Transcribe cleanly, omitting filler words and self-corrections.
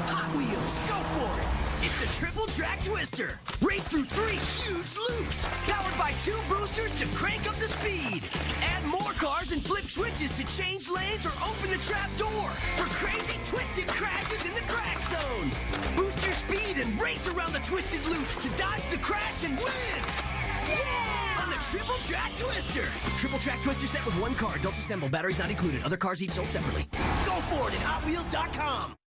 Hot Wheels, go for it! It's the Triple Track Twister. Race through 3 huge loops, powered by 2 boosters to crank up the speed. Add more cars and flip switches to change lanes or open the trap door for crazy twisted crashes in the crash zone. Boost your speed and race around the twisted loops to dodge the crash and win. Yeah! On the Triple Track Twister. Triple Track Twister set with 1 car, adults assemble, batteries not included. Other cars each sold separately. Go for it at HotWheels.com.